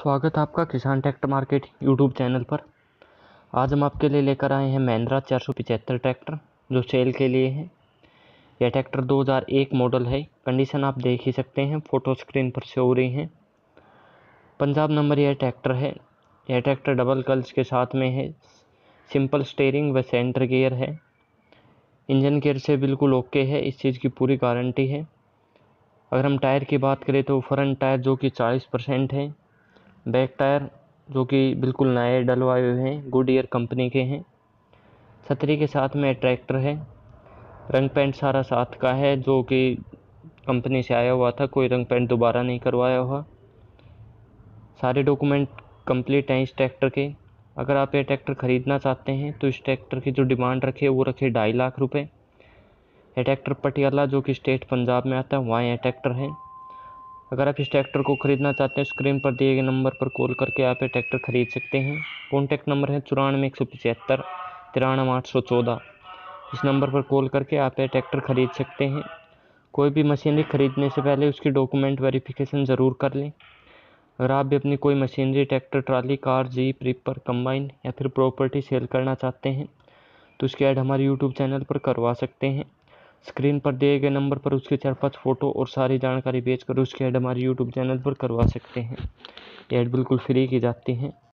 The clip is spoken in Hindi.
स्वागत है आपका किसान ट्रैक्टर मार्केट यूट्यूब चैनल पर। आज हम आपके लिए लेकर आए हैं महिंद्रा 475 ट्रैक्टर जो सेल के लिए है। यह ट्रैक्टर 2001 मॉडल है। कंडीशन आप देख ही सकते हैं, फ़ोटो स्क्रीन पर शो हो रही हैं। पंजाब नंबर यह ट्रैक्टर है। यह ट्रैक्टर डबल क्लच के साथ में है। सिंपल स्टीयरिंग व सेंटर गियर है। इंजन गियर से बिल्कुल ओके है, इस चीज़ की पूरी गारंटी है। अगर हम टायर की बात करें तो फ्रंट टायर जो कि 40% है, बैक टायर जो कि बिल्कुल नए डलवाए हुए हैं, गुडईयर कंपनी के हैं। छतरी के साथ में ट्रैक्टर है। रंग पेंट सारा साथ का है जो कि कंपनी से आया हुआ था, कोई रंग पेंट दोबारा नहीं करवाया हुआ। सारे डॉक्यूमेंट कंप्लीट हैं इस ट्रैक्टर के। अगर आप ये ट्रैक्टर ख़रीदना चाहते हैं तो इस ट्रैक्टर की जो डिमांड रखी है वो रखी 2.5 लाख रुपये। यह ट्रैक्टर पटियाला जो कि स्टेट पंजाब में आता है, वहाँ यह ट्रैक्टर है। अगर आप इस ट्रैक्टर को ख़रीदना चाहते हैं, स्क्रीन पर दिए गए नंबर पर कॉल करके आप ये ट्रैक्टर ख़रीद सकते हैं। कॉन्टैक्ट नंबर है 94 175 93 814। इस नंबर पर कॉल करके आप ये ट्रैक्टर ख़रीद सकते हैं। कोई भी मशीनरी ख़रीदने से पहले उसकी डॉक्यूमेंट वेरिफिकेशन ज़रूर कर लें। अगर आप भी अपनी कोई machinery, tractor, trolley, car, jeep, reaper, combine या फिर प्रॉपर्टी सेल करना चाहते हैं तो उसकी ऐड हमारे यूट्यूब चैनल पर करवा सकते हैं। स्क्रीन पर दिए गए नंबर पर उसके 4-5 फ़ोटो और सारी जानकारी भेजकर उसकी ऐड हमारे यूट्यूब चैनल पर करवा सकते हैं। ये ऐड बिल्कुल फ्री की जाती हैं।